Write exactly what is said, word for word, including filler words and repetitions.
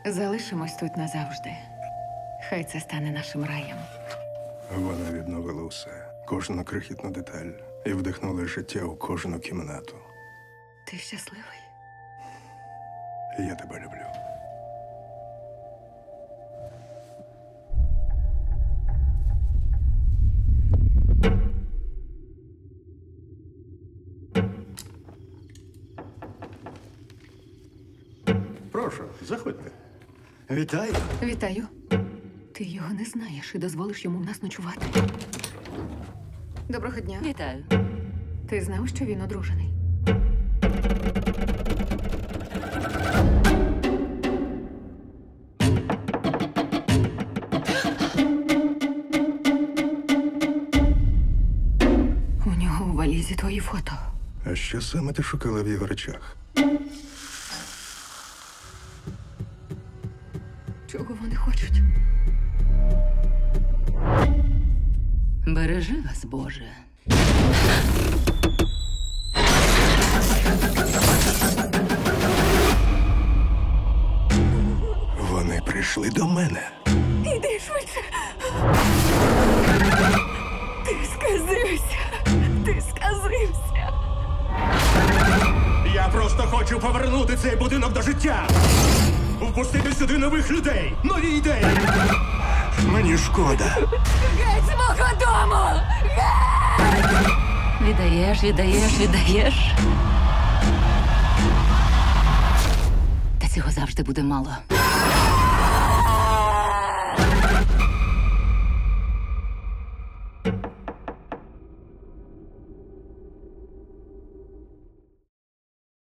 Залишимось тут назавжди. Хай це стане нашим раєм. Вона відновила усе, кожну крихітну деталь, і вдихнула життя у кожну кімнату. Ти щасливий? Я тебе люблю. Прошу, заходьте. Вітаю. Вітаю. Ти його не знаєш і дозволиш йому в нас ночувати. Доброго дня. Вітаю. Ти знав, що він одружений? У нього у валізі твої фото. А що саме ти шукала в його речах? Чого вони хочуть? Бережи вас, Боже. Вони прийшли до мене. Іди швидше. Ти сказився. Ти сказився. Я просто хочу повернути цей будинок до життя. Впустити сюди нових людей, нові ідеї. Мені шкода. Геть з мого дому! Віддаєш, віддаєш, віддаєш. Та цього завжди буде мало.